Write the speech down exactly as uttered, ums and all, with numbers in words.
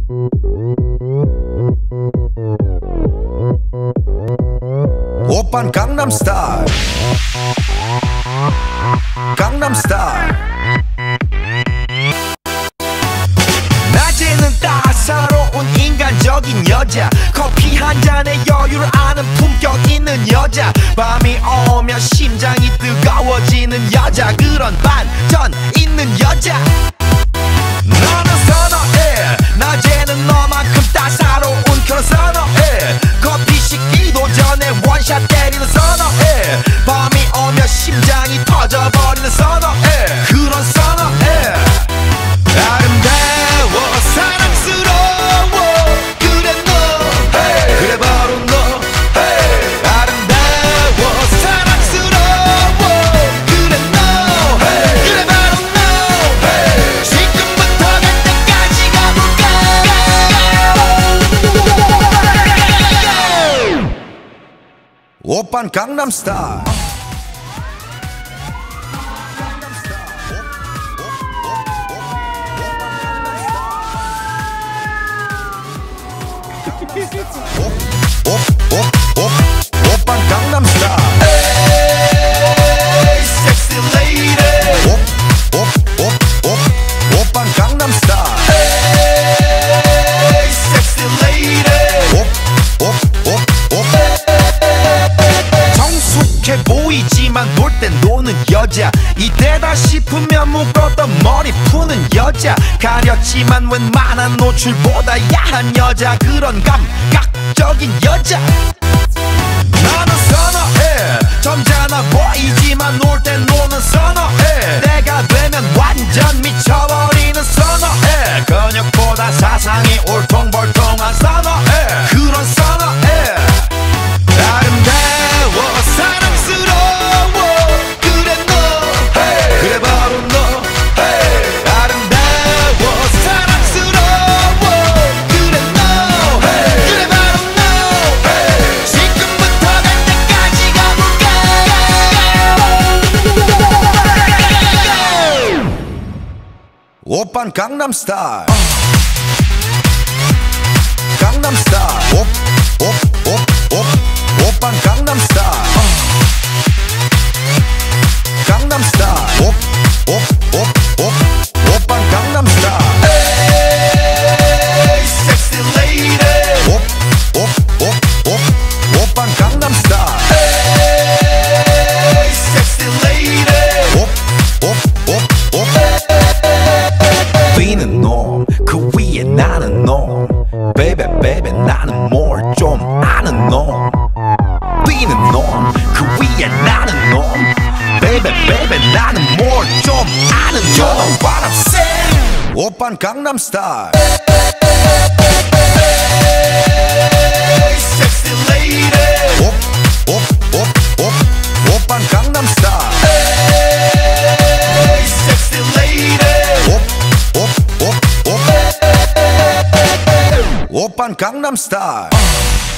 오빤 강남스타일 강남스타일 낮에는 따사로운 인간적인 여자 커피 한 잔에 여유를 아는 품격 있는 여자 밤이 오면 심장이 뜨거워지는 여자 그런 반전 있는 여자 나는 선어해 낮에는 너만큼 따사로운 그런 선어해 커피 식기도 전에 원샷 때리는 선어해 밤이 오면 심장이 터져버리는 선어해 그런 선어해 아름다워 사랑스러워 그래 너 hey. 그래 바로 너 hey. 아름다워 사랑스러워 그래 너 hey. 그래 바로 너 hey. 지금부터 갈 때까지 가볼까 오빤 강남스타일 오빤 강남스타일 에이 섹시 레이디 오빤 강남스타일 에이 섹시 레이디 성숙해 보이지만 놀 땐 노는 여자 이때다 싶으면 묶었던 머리 푸는 여자 가렸지만 웬만한 노출보다 야한 여자 그런 감각적인 여자 나는 선어해 점잖아 보이지만 놀 땐 노는 선어해 내가 되면 완전 미쳐버리는 선어해 근육보다 사상이 울퉁불퉁한 선어해 그런 선어해 아름다워 사랑스러워 그래 너 hey. 그래 바로 너 hey. 아름다워 사랑스러워 그래 너 hey. 그래 바로 너 hey. 지금부터 갈 때까지 가볼까 오빤 강남스타일 강남스타일 오, 오, 오, 오, 오빤 강남스타일 강남스타일 오, 오, 오, 오, 오빤 강남스타일 에이 섹시 레이디 오, 오, 오, 오, 오빤 강남스타일 에이 섹시 레이디 오, 오, 오, 오 뛰는 놈 그 위에 나는 놈 베이베 베이베 나는 뭘 좀 아는 놈 뛰는 놈 그 위에 나는 놈 베이베 베이베 나는 뭘 좀 아는 놈 You know what I'm saying 오빤 강남스타일 에이 섹시 레이디 오, 오, 오, 오, 오빤 강남스타일 에이 섹시 레이디 오, 오, 오, 오, 오빤 강남스타일